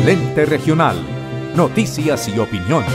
Lente Regional. Noticias y opinión.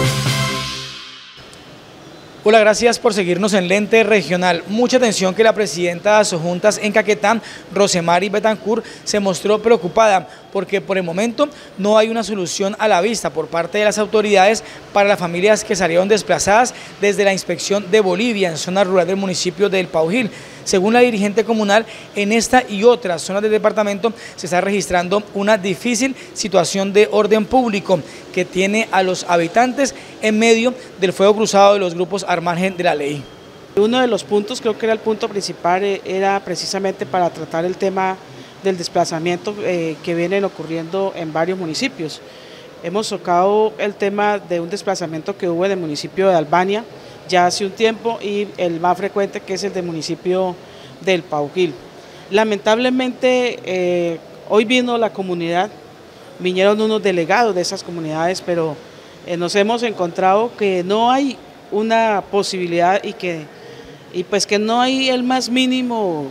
Hola, gracias por seguirnos en Lente Regional. Mucha atención que la presidenta de Asojuntas en Caquetá, Rosemary Betancourt, se mostró preocupada porque por el momento no hay una solución a la vista por parte de las autoridades para las familias que salieron desplazadas desde la inspección de Bolivia en zona rural del municipio de El Paujil. Según la dirigente comunal, en esta y otras zonas del departamento se está registrando una difícil situación de orden público que tiene a los habitantes en medio del fuego cruzado de los grupos al margen de la ley. Uno de los puntos, creo que era el punto principal, era precisamente para tratar el tema del desplazamiento que vienen ocurriendo en varios municipios. Hemos tocado el tema de un desplazamiento que hubo en el municipio de Albania ya hace un tiempo y el más frecuente, que es el del municipio del Paujil. Lamentablemente hoy vino la comunidad, vinieron unos delegados de esas comunidades, pero nos hemos encontrado que no hay una posibilidad y pues que no hay el más mínimo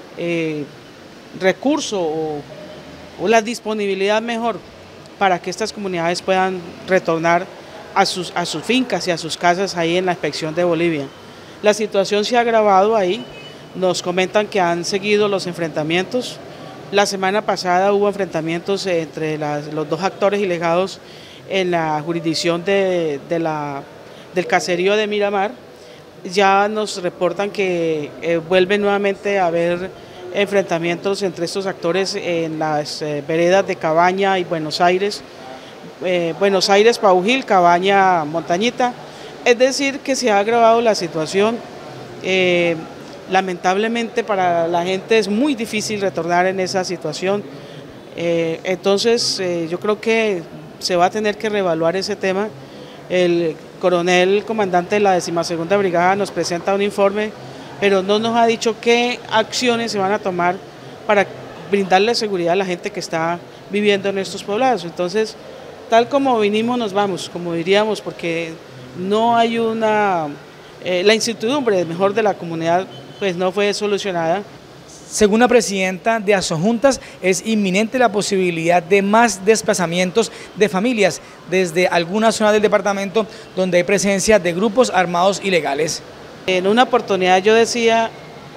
recurso o la disponibilidad mejor para que estas comunidades puedan retornar a sus fincas y a sus casas ahí en la inspección de Bolivia. La situación se ha agravado ahí, nos comentan que han seguido los enfrentamientos. La semana pasada hubo enfrentamientos entre los dos actores ilegados en la jurisdicción del caserío de Miramar. Ya nos reportan que vuelve nuevamente a haber enfrentamientos entre estos actores en las veredas de Cabaña y Buenos Aires, Paujil, Cabaña, Montañita. Es decir, que se ha agravado la situación. Lamentablemente para la gente es muy difícil retornar en esa situación. Entonces yo creo que se va a tener que reevaluar ese tema. El coronel comandante de la 12ª Brigada nos presenta un informe, pero no nos ha dicho qué acciones se van a tomar para brindarle seguridad a la gente que está viviendo en estos poblados. Entonces, tal como vinimos nos vamos, como diríamos, porque no hay la incertidumbre mejor de la comunidad pues no fue solucionada. Según la presidenta de Asojuntas, es inminente la posibilidad de más desplazamientos de familias desde algunas zonas del departamento donde hay presencia de grupos armados ilegales. En una oportunidad yo decía,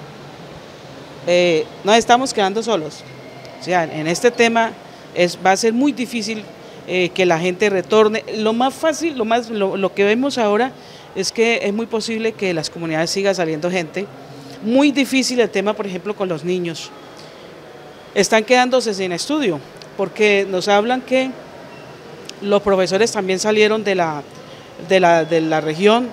nos estamos quedando solos. O sea, en este tema va a ser muy difícil que la gente retorne. Lo más fácil, lo que vemos ahora es que es muy posible que las comunidades siga saliendo gente. Muy difícil el tema, por ejemplo, con los niños. Están quedándose sin estudio, porque nos hablan que los profesores también salieron de la región.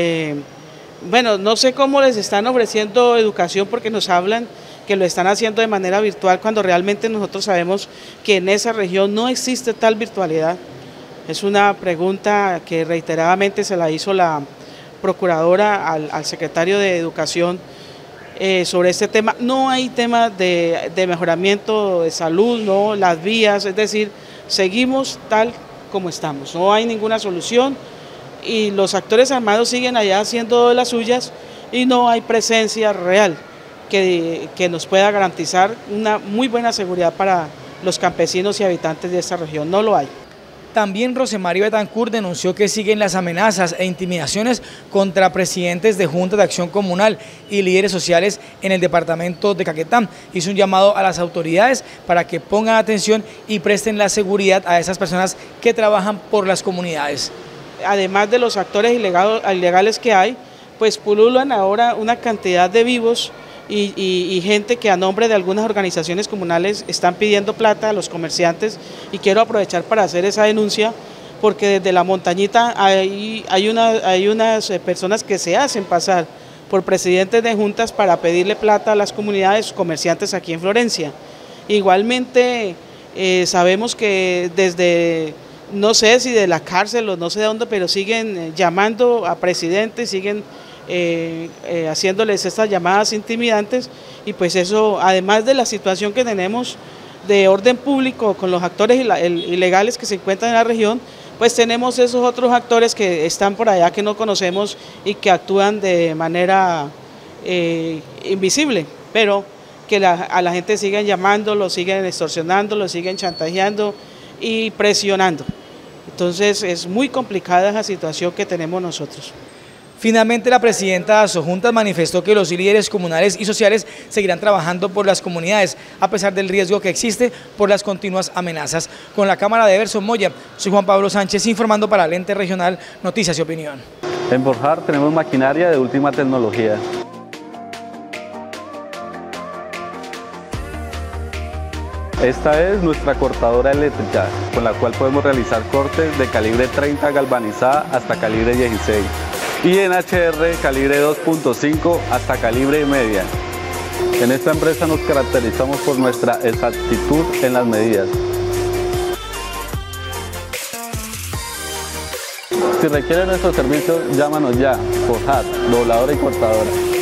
Bueno, no sé cómo les están ofreciendo educación, porque nos hablan que lo están haciendo de manera virtual, cuando realmente nosotros sabemos que en esa región no existe tal virtualidad. Es una pregunta que reiteradamente se la hizo la procuradora al secretario de Educación sobre este tema. No hay tema de mejoramiento de salud, no, las vías, es decir, seguimos tal como estamos, no hay ninguna solución y los actores armados siguen allá haciendo las suyas y no hay presencia real que nos pueda garantizar una muy buena seguridad para los campesinos y habitantes de esta región, no lo hay. También Rosemary Betancourt denunció que siguen las amenazas e intimidaciones contra presidentes de juntas de acción comunal y líderes sociales en el departamento de Caquetá. Hizo un llamado a las autoridades para que pongan atención y presten la seguridad a esas personas que trabajan por las comunidades. Además de los actores ilegales que hay, pues pululan ahora una cantidad de vivos y gente que a nombre de algunas organizaciones comunales están pidiendo plata a los comerciantes, y quiero aprovechar para hacer esa denuncia porque desde la Montañita hay unas personas que se hacen pasar por presidentes de juntas para pedirle plata a las comunidades comerciantes aquí en Florencia. Igualmente sabemos que desde, no sé si de la cárcel o no sé de dónde, pero siguen llamando a presidentes, siguen haciéndoles estas llamadas intimidantes, y pues eso, además de la situación que tenemos de orden público con los actores ilegales que se encuentran en la región, pues tenemos esos otros actores que están por allá que no conocemos y que actúan de manera invisible, pero que a la gente siguen llamando, lo siguen extorsionando, lo siguen chantajeando y presionando. Entonces es muy complicada esa situación que tenemos nosotros. Finalmente, la presidenta de Asojuntas manifestó que los líderes comunales y sociales seguirán trabajando por las comunidades, a pesar del riesgo que existe por las continuas amenazas. Con la cámara de Everson Moya, soy Juan Pablo Sánchez informando para el ente regional Noticias y Opinión. En Forjar tenemos maquinaria de última tecnología. Esta es nuestra cortadora eléctrica, con la cual podemos realizar cortes de calibre 30 galvanizada hasta calibre 16 y en HR calibre 2.5 hasta calibre media. En esta empresa nos caracterizamos por nuestra exactitud en las medidas. Si requieren nuestros servicios, llámanos ya, Forjar, dobladora y cortadora.